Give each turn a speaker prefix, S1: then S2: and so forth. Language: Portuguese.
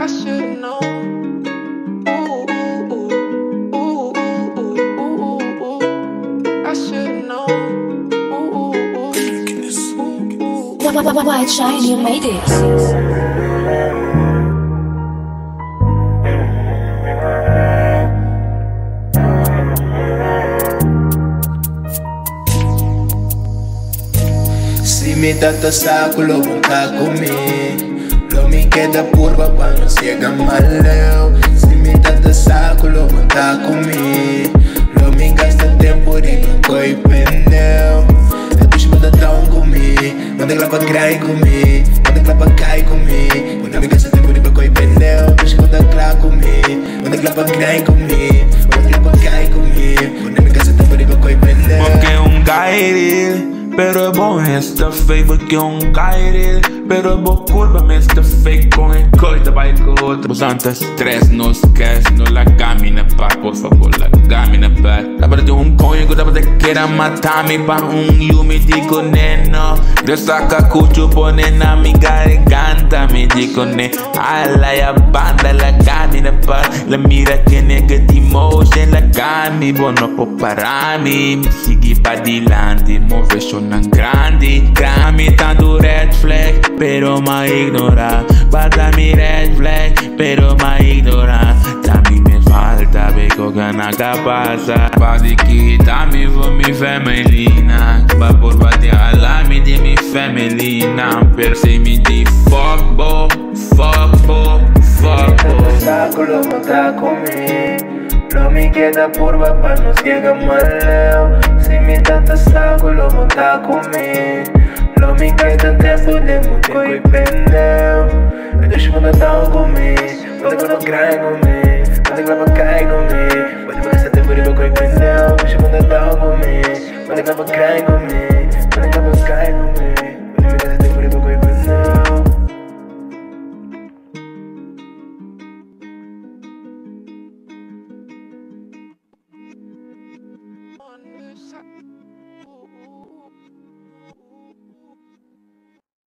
S1: I should've known. Ooh, ooh, ooh, ooh, ooh, ooh, ooh, ooh. I should've known. Ooh, ooh, ooh, ooh, ooh.
S2: White Shine, you made it.
S3: Si me dá saco, logo tá comigo. Lo me queda curva quando chega maleu. Se me dá saco, logo tá comigo. Lo me gasta tempo de coi pneu. É dos manda tão comigo. Manda lá pra crai comigo. Manda lá pra cai comigo. Quando me gasta tempo de coi pneu. Dos manda crai comigo. Manda lá pra crai comigo. Manda lá pra cai comigo. Quando me gasta tempo de coi pneu.
S4: Porque cair. Pero es bom esta fake porque cair. Pero es bom curva me esta fake con el coita vai com outra. Os anti-stress não esquece, não la camina pa, por favor la camina pa. Dá pra ter código, dá pra ter que matar-me pa eu me digo neno. Eu saca cucho, pone na mi garganta, me digo ne. Ala ya banda la camina pa, la mira que negative motion la gami, bueno po pararmi, me seguir pa dilante, mover grande, grami tanto red flag, pero ma ignora. Bata mi red flag, pero ma ignora. También me falta ver con gana capasa. Pode que también for mi femelina. Va por bater a lame de mi femelina. Per se mi di fuck bo, fuck bo, fuck bo.
S3: Saco, lo monta comigo. Lo me queda curva pra não chegar maleu. Se me dá saco, lo monta comigo. Lo me gasta tempo de coi pneu. Eu deixo manda tão comigo. Manda quando crai comigo. Manda quando cai comigo. Manda gasta tempo de coi pneu. Deixo manda tão comigo. Manda quando cai comigo. Manda quando cai comigo. Manda gasta tempo de coi pneu.
S1: On the side.